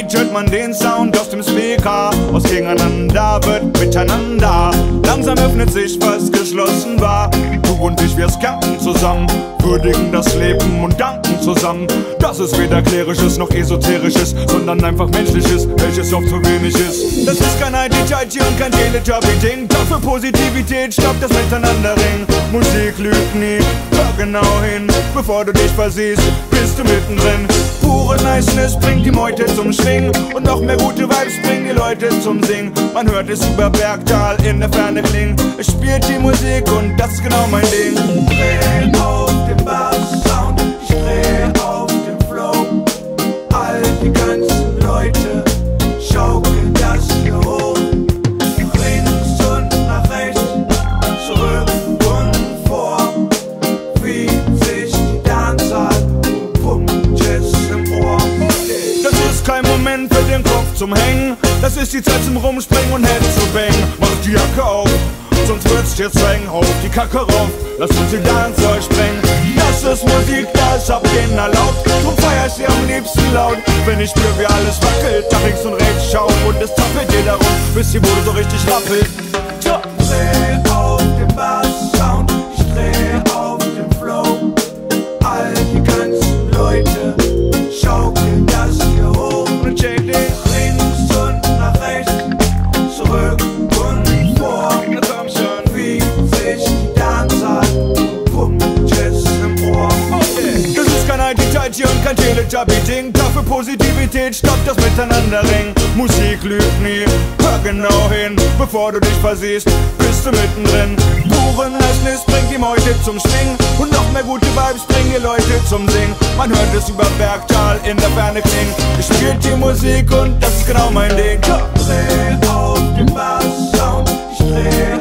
Weit hört man den Sound aus dem Speaker. Aus Gegeneinander wird Miteinander. Langsam öffnet sich, was geschlossen war. Du und ich, wir campen zusammen, würdigen das Leben und danken zusammen. Das ist weder klärisches noch esoterisches, sondern einfach menschliches, welches oft zu wenig ist. Das ist kein IDTG und kein Teletubby-Ding. Dafür Positivität stoppt das Miteinanderring. Musik lügt nie, hör genau hin, bevor du dich versiehst, bist du mittendrin. Pure Niceness bringt die Meute zum Schwingen und noch mehr gute Vibes bringen die Leute zum Singen. Man hört es über Bergtal in der Ferne klingen. Es spielt die Musik und das ist genau mein Ding. Dreh auf den Bass-Sound, ich dreh auf den Flow. All die ganzen Leute schaukeln das hier hoch. Links und nach rechts, zurück und vor. Wie sich die Dancer pumpt es im Ohr. Das ist kein Moment für den Kopf zum Hängen. Das ist die Zeit zum Rumspringen und Head zu bang. Mach die Jacke auf, sonst wird's dir zwängen. Auf die Kacke rauf, lass uns die Dancer sprengen. Das ist Musik, das ab denen erlaubt. Drum feier ich sie am liebsten laut. Wenn ich spür, wie alles wackelt, nach links und rechts schau und es zappelt dir darum, bis die Bude so richtig rappelt. Tja. Dreh auf den Bass-Sound, ich dreh auf den Flow. All die ganzen Leute schaukeln das hier hoch. Und check dich. Links und nach rechts, zurück und vor. Na komm schon. Wie sich die Dancer pumpt es im Ohr. Das ist kein IDTG und kein Teletubby-Ding. Dafür Positivität stoppt das Miteinanderring. Musik lügt nie, hör genau hin, bevor du dich versiehst, bist du mittendrin. Pure Niceness bringt die Meute zum Schwingen und noch mehr gute Vibes bringen die Leute zum Singen. Man hört es über Bergtal in der Ferne klingen. Ich spiel die Musik und das ist genau mein Ding. Dreh auf den Bass-Sound, ich dreh